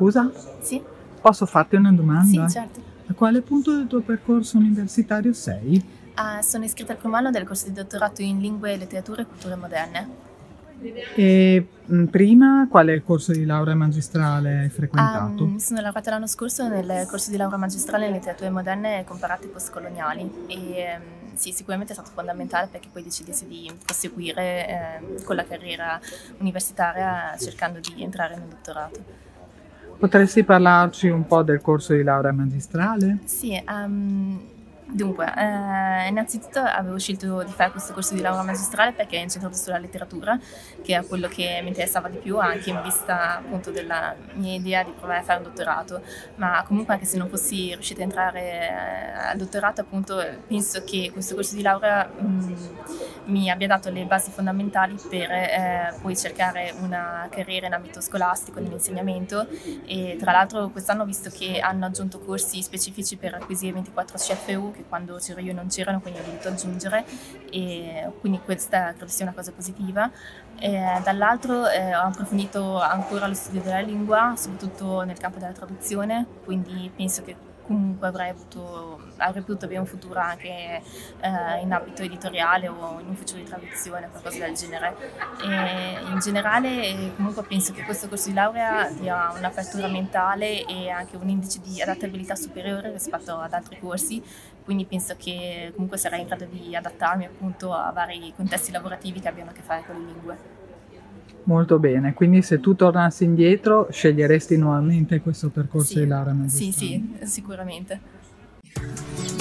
Scusa, Sì? posso farti una domanda? Sì, certo. A quale punto del tuo percorso universitario sei? Sono iscritta al primo anno del corso di dottorato in Lingue, Letterature e Culture Moderne. E prima quale corso di laurea magistrale hai frequentato? Sono laureata l'anno scorso nel corso di laurea magistrale in Letterature Moderne comparate e postcoloniali e sì, sicuramente è stato fondamentale perché poi decidessi di proseguire con la carriera universitaria cercando di entrare nel dottorato. Potresti parlarci un po' del corso di laurea magistrale? Sì, dunque, innanzitutto avevo scelto di fare questo corso di laurea magistrale perché è incentrato sulla letteratura, che è quello che mi interessava di più, anche in vista appunto della mia idea di provare a fare un dottorato, ma comunque anche se non fossi riuscita a entrare al dottorato, appunto, penso che questo corso di laurea mi abbia dato le basi fondamentali per poi cercare una carriera in ambito scolastico, nell'insegnamento e tra l'altro quest'anno ho visto che hanno aggiunto corsi specifici per acquisire 24 CFU che quando c'ero io non c'erano, quindi ho dovuto aggiungere e quindi questa credo sia una cosa positiva. Dall'altro ho approfondito ancora lo studio della lingua, soprattutto nel campo della traduzione, quindi penso che comunque avrei potuto avere un futuro anche in ambito editoriale o in ufficio di traduzione, qualcosa del genere. E in generale comunque penso che questo corso di laurea dia un'apertura mentale e anche un indice di adattabilità superiore rispetto ad altri corsi, quindi penso che comunque sarei in grado di adattarmi appunto a vari contesti lavorativi che abbiano a che fare con le lingue. Molto bene, quindi se tu tornassi indietro sceglieresti nuovamente questo percorso di Sì, laurea sì, magistrale? sì, sicuramente.